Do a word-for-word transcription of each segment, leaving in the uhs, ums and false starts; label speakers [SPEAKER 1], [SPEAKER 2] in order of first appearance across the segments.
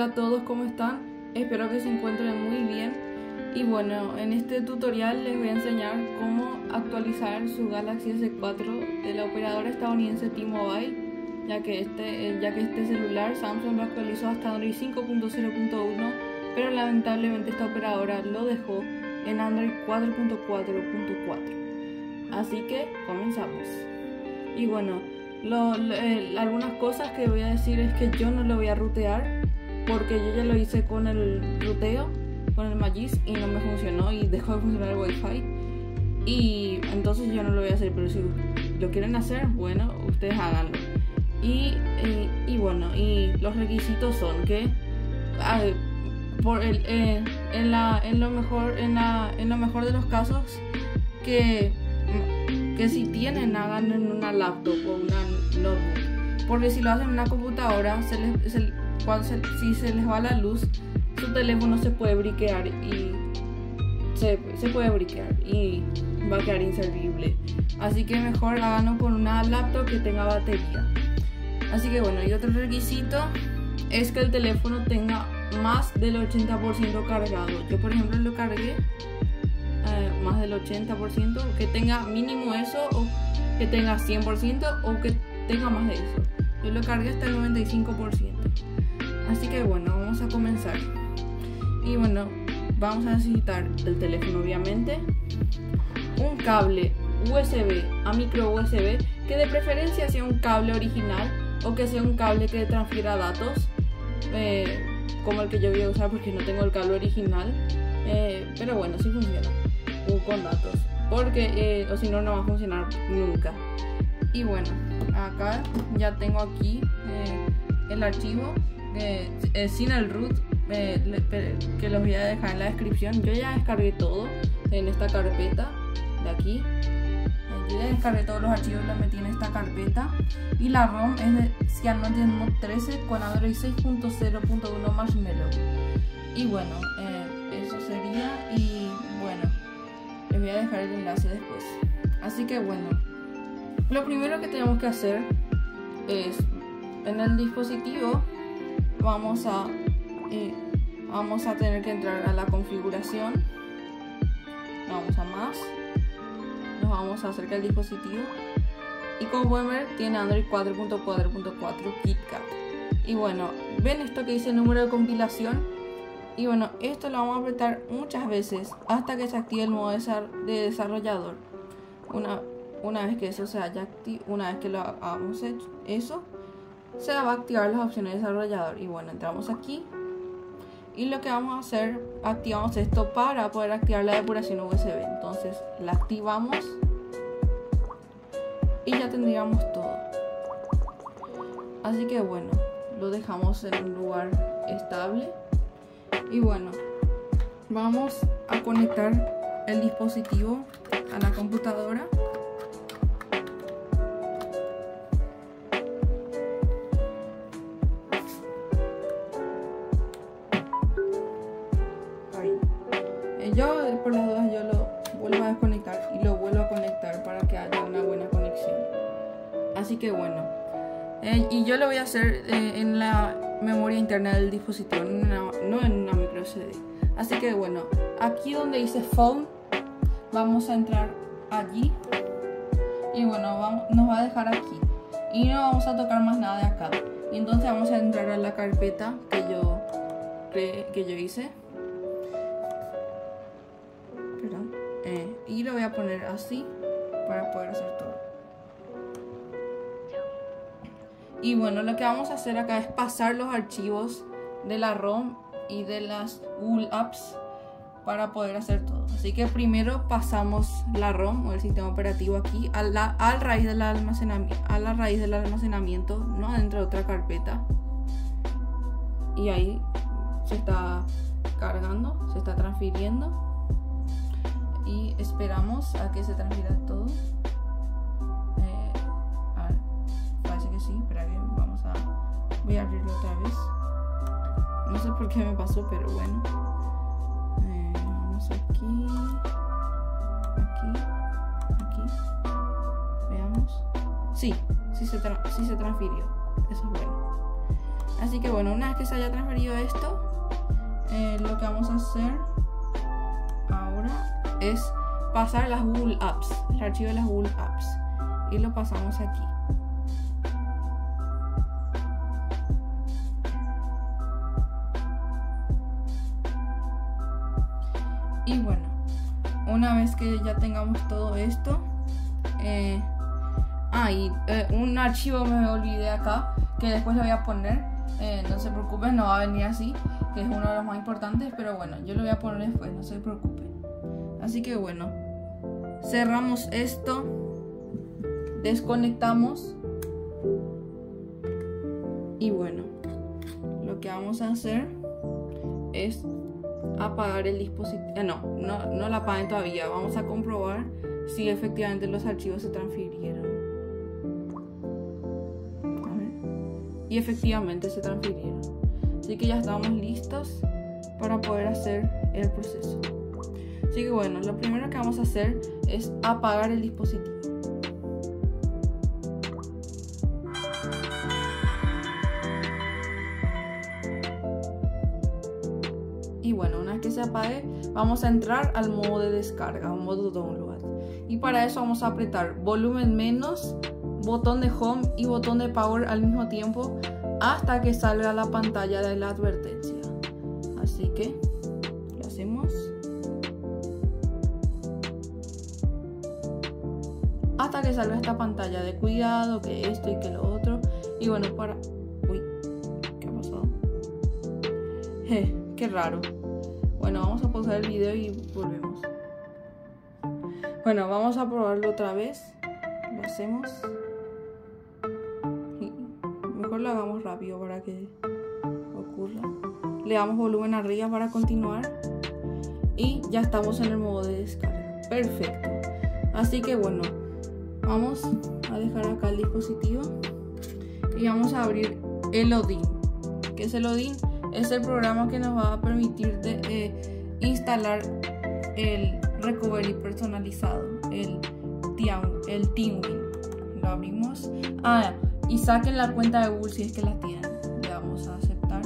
[SPEAKER 1] Hola a todos, ¿cómo están? Espero que se encuentren muy bien. Y bueno, en este tutorial les voy a enseñar cómo actualizar su Galaxy S cuatro de la operadora estadounidense T-Mobile, ya que este, ya que este celular Samsung lo actualizó hasta Android cinco punto cero punto uno, pero lamentablemente esta operadora lo dejó en Android cuatro punto cuatro punto cuatro. Así que comenzamos. Y bueno, lo, lo, eh, algunas cosas que voy a decir es que yo no lo voy a rutear, porque yo ya lo hice con el ruteo, con el Magis, y no me funcionó y dejó de funcionar el Wi-Fi. Y entonces yo no lo voy a hacer, pero si lo quieren hacer, bueno, ustedes háganlo. Y, eh, y bueno, y los requisitos son que eh, por el, eh, en, la, en, lo mejor, en, la, en lo mejor de los casos, que, que si tienen, hagan en una laptop o una notebook, porque si lo hacen en una computadora, se les, se, cuando se, si se les va la luz, su teléfono se puede briquear y se, se puede briquear y va a quedar inservible. Así que mejor háganlo con una laptop que tenga batería. Así que bueno, y otro requisito es que el teléfono tenga más del ochenta por ciento cargado. Yo por ejemplo lo cargué eh, más del ochenta por ciento, que tenga mínimo eso, o que tenga cien por ciento, o que tenga más de eso. Yo lo cargué hasta el noventa y cinco por ciento. Así que bueno, vamos a comenzar. Y bueno, vamos a necesitar el teléfono, obviamente, un cable U S B a micro U S B, que de preferencia sea un cable original o que sea un cable que transfiera datos, eh, como el que yo voy a usar porque no tengo el cable original, eh, pero bueno, sí funciona uh, con datos, porque eh, o si no, no va a funcionar nunca. Y bueno, acá ya tengo aquí eh, el archivo eh, eh, sin el root, eh, le, que los voy a dejar en la descripción. Yo ya descargué todo en esta carpeta de aquí. Yo ya descargué todos los archivos y los metí en esta carpeta. Y la ROM es de Cyanogen trece con Android seis punto cero punto uno Marshmallow. Y bueno, eh, eso sería. Y bueno, les voy a dejar el enlace después. Así que bueno, lo primero que tenemos que hacer es, en el dispositivo vamos a eh, vamos a tener que entrar a la configuración. Vamos a más, nos vamos a acercar al dispositivo y como pueden ver tiene Android cuatro punto cuatro punto cuatro KitKat. Y bueno, ven esto que dice número de compilación, y bueno, esto lo vamos a apretar muchas veces hasta que se active el modo de desarrollador. Una, una vez que eso se haya activado, una vez que lo hagamos hecho eso, se va a activar las opciones de desarrollador. Y bueno, entramos aquí y lo que vamos a hacer, activamos esto para poder activar la depuración U S B. Entonces la activamos y ya tendríamos todo. Así que bueno, lo dejamos en un lugar estable. Y bueno, vamos a conectar el dispositivo a la computadora. Yo por las dudas yo lo vuelvo a desconectar y lo vuelvo a conectar para que haya una buena conexión. Así que bueno, eh, y yo lo voy a hacer eh, en la memoria interna del dispositivo, no en una, no en una micro S D. Así que bueno, aquí donde dice phone, vamos a entrar allí. Y bueno, vamos, nos va a dejar aquí y no vamos a tocar más nada de acá. Y entonces vamos a entrar a la carpeta que yo, que, que yo hice. Eh, y lo voy a poner así para poder hacer todo. Y bueno, lo que vamos a hacer acá es pasar los archivos de la ROM y de las Google Apps para poder hacer todo. Así que primero pasamos la ROM o el sistema operativo aquí a la, a raíz del almacenamiento, a la raíz del almacenamiento, no dentro de otra carpeta. Y ahí se está cargando, se está transfiriendo. Y esperamos a que se transfiera todo. Eh, a ver, parece que sí, espera bien, vamos a... Voy a abrirlo otra vez. No sé por qué me pasó, pero bueno. Eh, vamos aquí. Aquí. Aquí. Veamos. Sí, sí se, tra sí se transfirió. Eso es bueno. Así que bueno, una vez que se haya transferido esto, eh, lo que vamos a hacer ahora es pasar las Google Apps, el archivo de las Google Apps, y lo pasamos aquí. Y bueno, una vez que ya tengamos todo esto, eh, ah, y eh, un archivo me olvidé acá, que después lo voy a poner, eh, no se preocupen, no va a venir así, que es uno de los más importantes, pero bueno, yo lo voy a poner después, no se preocupen. Así que bueno, cerramos esto, desconectamos, y bueno, lo que vamos a hacer es apagar el dispositivo. Eh, no, no, no la apaguen todavía. Vamos a comprobar si efectivamente los archivos se transfirieron. A ver. Y efectivamente se transfirieron. Así que ya estamos listos para poder hacer el proceso. Así que bueno, lo primero que vamos a hacer es apagar el dispositivo. Y bueno, una vez que se apague, vamos a entrar al modo de descarga, al modo download. Y para eso vamos a apretar volumen menos, botón de home y botón de power al mismo tiempo hasta que salga la pantalla de la advertencia. Así que lo hacemos hasta que salga esta pantalla de cuidado, que esto y que lo otro. Y bueno, para... Uy, ¿qué ha pasado? Je. Qué raro. Bueno, vamos a pausar el video y volvemos. Bueno, vamos a probarlo otra vez. Lo hacemos. Y mejor lo hagamos rápido para que ocurra. Le damos volumen arriba para continuar. Y ya estamos en el modo de descarga. Perfecto. Así que bueno, vamos a dejar acá el dispositivo. Y vamos a abrir el Odin. ¿Qué es el Odin? Es el programa que nos va a permitir de, eh, instalar el recovery personalizado, el, el TeamWin. Lo abrimos. Ah, y saquen la cuenta de Google si es que la tienen. Le damos a aceptar.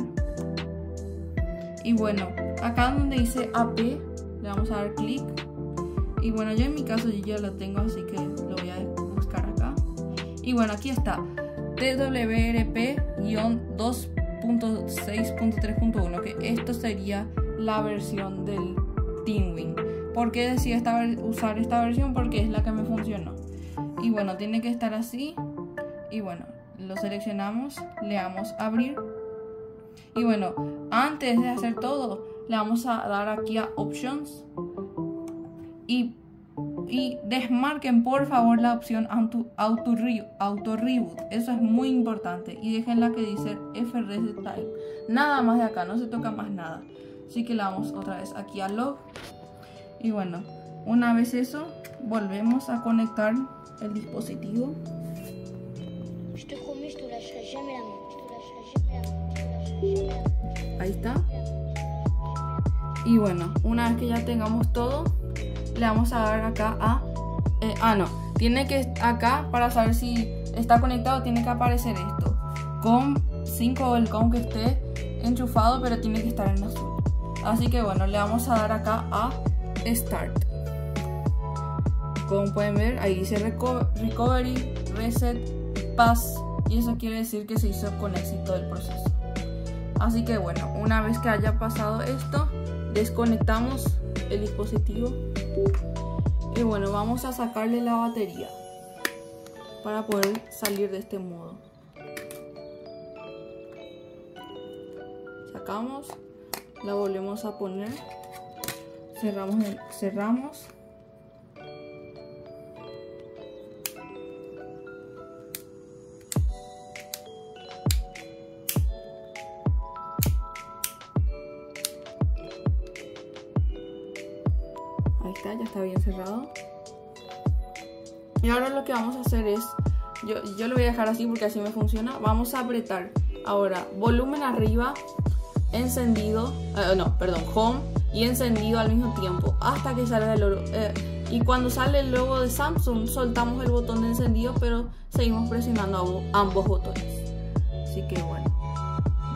[SPEAKER 1] Y bueno, acá donde dice A P, le vamos a dar clic. Y bueno, yo en mi caso yo ya lo tengo, así que lo voy a buscar acá. Y bueno, aquí está T W R P dos punto seis punto tres punto uno, que esto sería la versión del TeamWin. ¿Por qué decidí esta, usar esta versión? Porque es la que me funcionó. Y bueno, tiene que estar así. Y bueno, lo seleccionamos, le damos a abrir. Y bueno, antes de hacer todo, le vamos a dar aquí a Options. Y, y desmarquen por favor la opción Auto, auto, auto Reboot. Eso es muy importante. Y dejen la que dice F Reset Time. Nada más de acá, no se toca más nada. Así que le damos otra vez aquí a Log. Y bueno, una vez eso, volvemos a conectar el dispositivo. Ahí está. Y bueno, una vez que ya tengamos todo, le vamos a dar acá a... Eh, ah, no. Tiene que acá, para saber si está conectado, tiene que aparecer esto. Com cinco o el com que esté enchufado, pero tiene que estar en azul. Así que bueno, le vamos a dar acá a Start. Como pueden ver, ahí dice Recovery, Reset, Pass. Y eso quiere decir que se hizo con éxito el proceso. Así que bueno, una vez que haya pasado esto, desconectamos el dispositivo. Y bueno, vamos a sacarle la batería para poder salir de este modo. Sacamos, la volvemos a poner, cerramos, el, cerramos. Ahí está, ya está bien cerrado. Y ahora lo que vamos a hacer es, yo, yo lo voy a dejar así porque así me funciona. Vamos a apretar ahora volumen arriba, encendido, eh, no, perdón, home y encendido al mismo tiempo hasta que salga el logo. Eh, y cuando sale el logo de Samsung, soltamos el botón de encendido, pero seguimos presionando ambos botones. Así que bueno,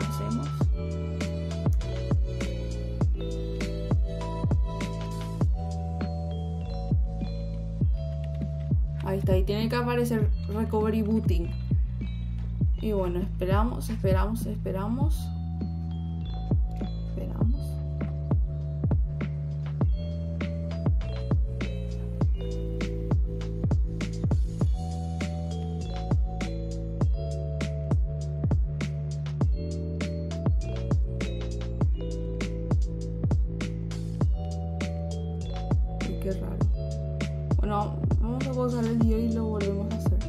[SPEAKER 1] Ahí está, ahí tiene que aparecer Recovery Booting. Y bueno, esperamos, esperamos, esperamos. Esperamos. Ay, qué raro. Bueno, vamos a pausar el video y lo volvemos a hacer.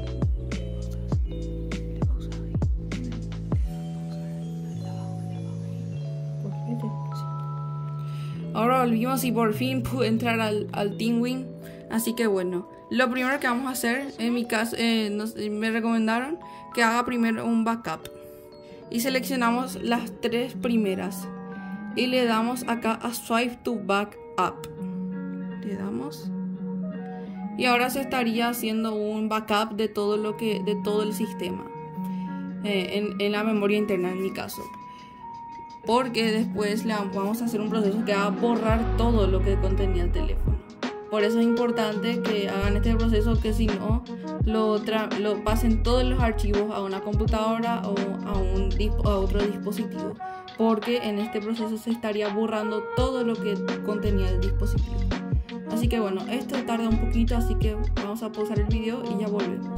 [SPEAKER 1] Ahora volvimos y por fin pude entrar al, al TeamWing. Así que bueno, lo primero que vamos a hacer, en mi caso, eh, nos, me recomendaron que haga primero un backup. Y seleccionamos las tres primeras. Y le damos acá a Swipe to Backup. Le damos. Y ahora se estaría haciendo un backup de todo lo que, de todo el sistema. Eh, en, en la memoria interna en mi caso. Porque después le vamos a hacer un proceso que va a borrar todo lo que contenía el teléfono. Por eso es importante que hagan este proceso, que si no lo, lo pasen todos los archivos a una computadora o a, un, a otro dispositivo, porque en este proceso se estaría borrando todo lo que contenía el dispositivo. Así que bueno, esto tarda un poquito, así que vamos a pausar el video y ya volvemos.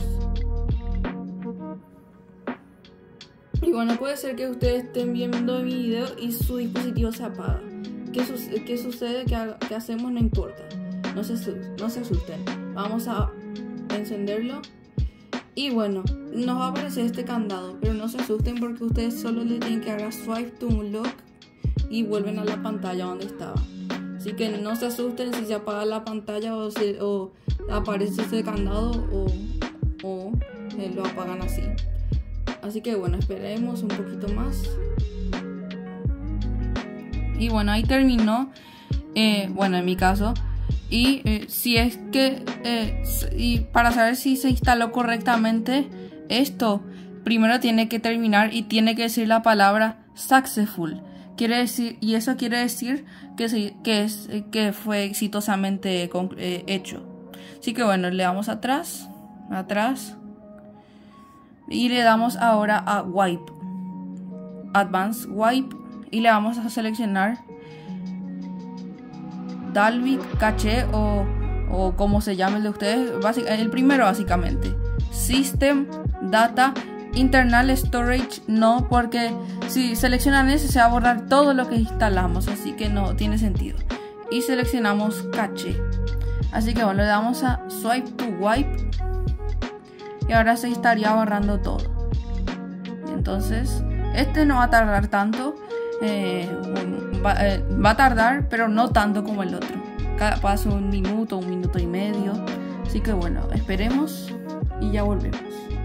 [SPEAKER 1] Y bueno, puede ser que ustedes estén viendo mi video y su dispositivo se apaga. ¿Qué, su qué sucede? ¿Qué, ¿Qué hacemos? No importa. No se, no se asusten. Vamos a encenderlo. Y bueno, nos va a aparecer este candado. Pero no se asusten porque ustedes solo le tienen que dar swipe to unlock y vuelven a la pantalla donde estaba. Así que no se asusten si se apaga la pantalla o, se, o aparece ese candado o, o eh, lo apagan así. Así que bueno, esperemos un poquito más. Y bueno, ahí terminó. Eh, bueno, en mi caso. Y eh, si es que eh, y para saber si se instaló correctamente esto, primero tiene que terminar y tiene que decir la palabra successful. Quiere decir, y eso quiere decir que, se, que, es, que fue exitosamente eh, hecho. Así que bueno, le damos atrás, atrás. Y le damos ahora a Wipe, Advanced Wipe, y le vamos a seleccionar Dalvik, Caché o, o como se llame el de ustedes, el primero básicamente. System, Data, Internal Storage no, porque si seleccionan ese se va a borrar todo lo que instalamos, así que no tiene sentido. Y seleccionamos Caché. Así que bueno, le damos a Swipe to Wipe. Y ahora se estaría borrando todo. Entonces, este no va a tardar tanto. Eh, va, eh, va a tardar, pero no tanto como el otro. Cada paso un minuto, un minuto y medio. Así que bueno, esperemos y ya volvemos.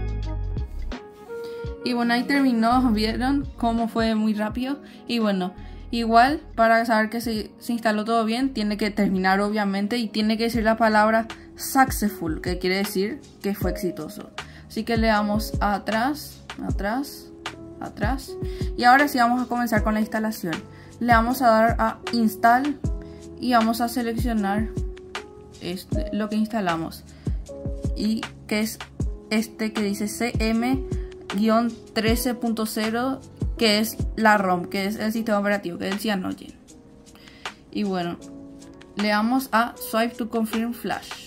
[SPEAKER 1] Y bueno, ahí terminó. ¿Vieron cómo fue muy rápido? Y bueno, igual para saber que se, se instaló todo bien, tiene que terminar obviamente. Y tiene que decir la palabra successful, que quiere decir que fue exitoso. Así que le damos a atrás, atrás, atrás. Y ahora sí vamos a comenzar con la instalación. Le vamos a dar a install y vamos a seleccionar este, lo que instalamos. Y que es este que dice C M trece punto cero, que es la ROM, que es el sistema operativo, que es el Cyanogen. Y bueno, le damos a Swipe to Confirm Flash.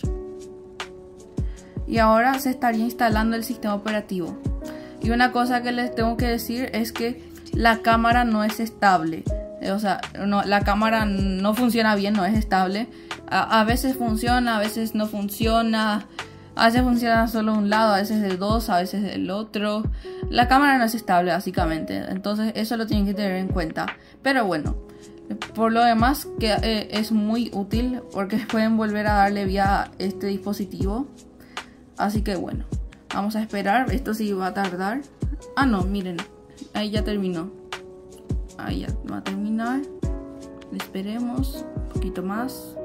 [SPEAKER 1] Y ahora se estaría instalando el sistema operativo. Y una cosa que les tengo que decir es que la cámara no es estable. O sea, no, la cámara no funciona bien, no es estable. A, a veces funciona, a veces no funciona. A veces funciona solo un lado, a veces de dos, a veces del otro. La cámara no es estable básicamente. Entonces eso lo tienen que tener en cuenta. Pero bueno, por lo demás que eh, es muy útil porque pueden volver a darle vida a este dispositivo. Así que bueno, vamos a esperar. Esto sí va a tardar. Ah no, miren, ahí ya terminó. Ahí ya va a terminar. Esperemos un poquito más.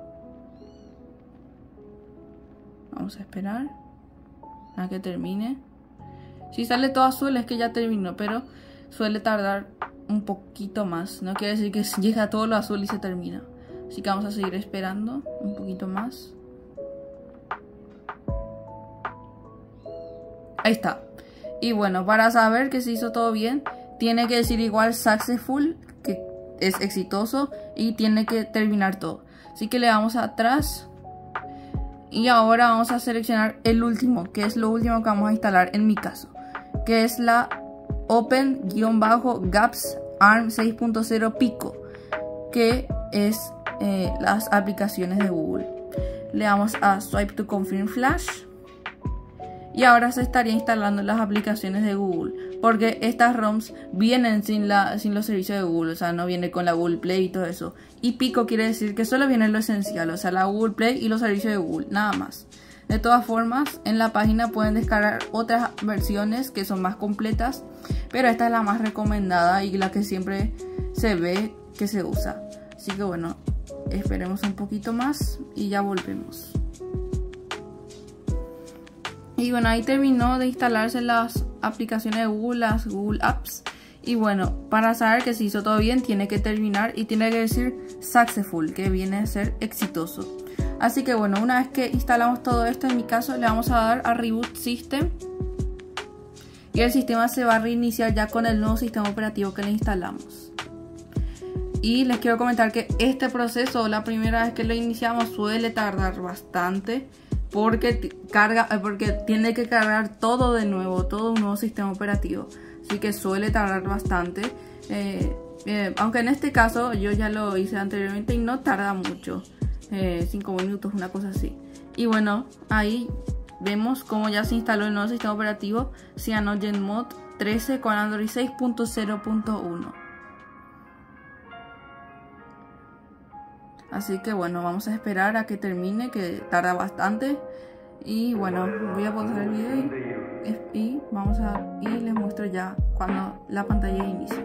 [SPEAKER 1] Vamos a esperar a que termine. Si sale todo azul es que ya terminó, pero suele tardar un poquito más. No quiere decir que llega todo lo azul y se termina. Así que vamos a seguir esperando un poquito más. Ahí está. Y bueno, para saber que se hizo todo bien, tiene que decir igual successful, que es exitoso, y tiene que terminar todo. Así que le damos a atrás. Y ahora vamos a seleccionar el último, que es lo último que vamos a instalar en mi caso, que es la Open-Gaps ARM seis punto cero Pico, que es eh, las aplicaciones de Google. Le damos a Swipe to Confirm Flash. Y ahora se estaría instalando las aplicaciones de Google, porque estas ROMs vienen sin, la, sin los servicios de Google, o sea, no viene con la Google Play y todo eso. Y Pico quiere decir que solo viene lo esencial, o sea, la Google Play y los servicios de Google, nada más. De todas formas, en la página pueden descargar otras versiones que son más completas, pero esta es la más recomendada y la que siempre se ve que se usa. Así que bueno, esperemos un poquito más y ya volvemos. Y bueno, ahí terminó de instalarse las aplicaciones de Google, las Google Apps. Y bueno, para saber que se hizo todo bien, tiene que terminar y tiene que decir successful, que viene a ser exitoso. Así que bueno, una vez que instalamos todo esto, en mi caso le vamos a dar a Reboot System. Y el sistema se va a reiniciar ya con el nuevo sistema operativo que le instalamos. Y les quiero comentar que este proceso, la primera vez que lo iniciamos, suele tardar bastante. Porque, carga, porque tiene que cargar todo de nuevo, todo un nuevo sistema operativo. Así que suele tardar bastante. Eh, eh, aunque en este caso yo ya lo hice anteriormente y no tarda mucho. cinco minutos, una cosa así. Y bueno, ahí vemos cómo ya se instaló el nuevo sistema operativo CyanogenMod trece con Android seis punto cero punto uno. Así que bueno, vamos a esperar a que termine, que tarda bastante. Y bueno, voy a pausar el video y, y vamos a y les muestro ya cuando la pantalla inicia.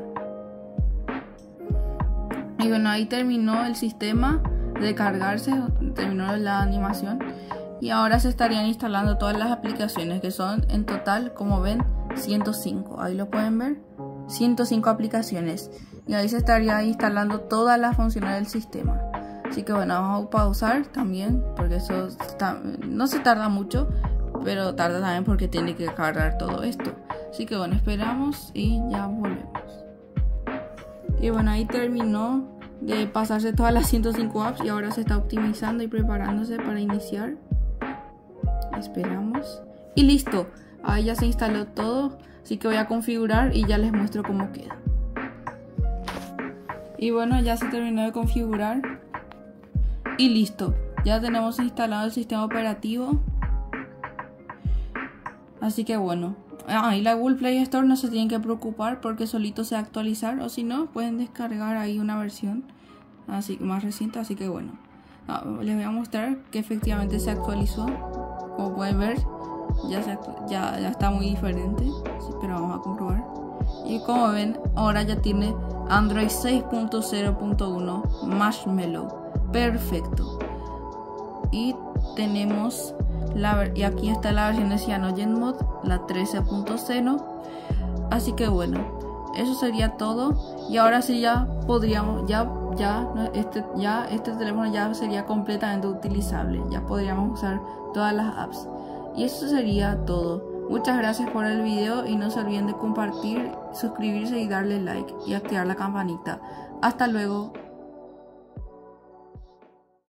[SPEAKER 1] Y bueno, ahí terminó el sistema de cargarse, terminó la animación. Y ahora se estarían instalando todas las aplicaciones, que son en total, como ven, ciento cinco. Ahí lo pueden ver, ciento cinco aplicaciones. Y ahí se estaría instalando todas las funciones del sistema. Así que bueno, vamos a pausar también, porque eso está, no se tarda mucho, pero tarda también porque tiene que cargar todo esto. Así que bueno, esperamos y ya volvemos. Y bueno, ahí terminó de pasarse todas las ciento cinco apps y ahora se está optimizando y preparándose para iniciar. Esperamos. Y listo, ahí ya se instaló todo, así que voy a configurar y ya les muestro cómo queda. Y bueno, ya se terminó de configurar. Y listo, ya tenemos instalado el sistema operativo. Así que bueno, ah, y la Google Play Store no se tienen que preocupar porque solito se va a actualizar, o si no, pueden descargar ahí una versión así más reciente. Así que bueno, ah, les voy a mostrar que efectivamente se actualizó. Como pueden ver, ya, se ya, ya está muy diferente, sí, pero vamos a comprobar. Y como ven, ahora ya tiene Android seis punto cero punto uno Marshmallow. Perfecto. Y tenemos la, y aquí está la versión de CyanogenMod, la trece punto cero. Así que bueno, eso sería todo. Y ahora sí ya podríamos, ya, ya, este, ya este teléfono ya sería completamente utilizable. Ya podríamos usar todas las apps. Y eso sería todo. Muchas gracias por el video y no se olviden de compartir, suscribirse y darle like y activar la campanita. Hasta luego.